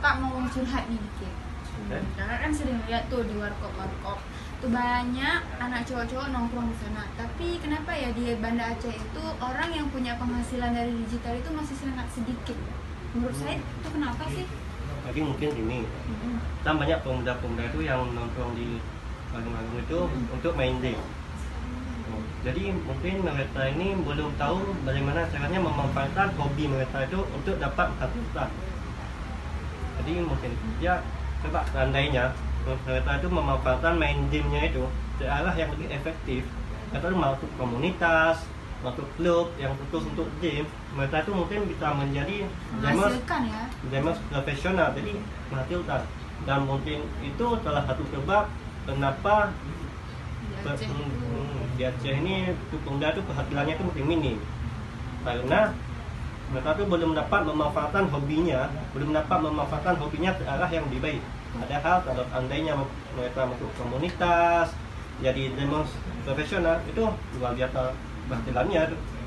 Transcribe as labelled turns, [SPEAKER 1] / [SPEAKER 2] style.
[SPEAKER 1] kakak mau curhat nih dikit. Kakak kan sering lihat tuh di warkop tuh banyak anak cowok-cowok nongkrong di sana. Tapi kenapa ya di Banda Aceh itu orang yang punya penghasilan dari digital itu masih sangat sedikit? Menurut saya itu kenapa sih?
[SPEAKER 2] Jadi mungkin ini kan banyak pemuda-pemuda itu yang nongkrong di warung-warung itu untuk main game. Jadi mungkin mereka ini belum tahu bagaimana caranya memanfaatkan hobi mereka itu untuk dapat penghasilan. Jadi mungkin ya coba seandainya mereka itu memanfaatkan main game-nya itu ke arah yang lebih efektif, atau masuk komunitas, masuk klub yang khusus untuk game, mereka itu mungkin bisa menjadi gamers profesional, jadi menghasilkan. Dan mungkin itu salah satu sebab kenapa di Aceh ini pemuda itu penghasilannya itu mungkin minim, karena mereka itu belum dapat memanfaatkan hobinya ke arah yang lebih baik. Padahal kalau andainya mereka masuk komunitas, jadi demos profesional, itu luar biasa penghasilannya.